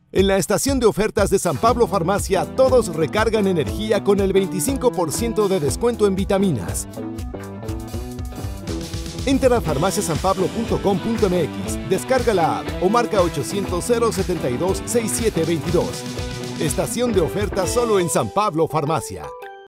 En la estación de ofertas de San Pablo Farmacia, todos recargan energía con el 25% de descuento en vitaminas. Entra a farmaciasanpablo.com.mx, descarga la app o marca 800-072-6722. Estación de ofertas solo en San Pablo Farmacia.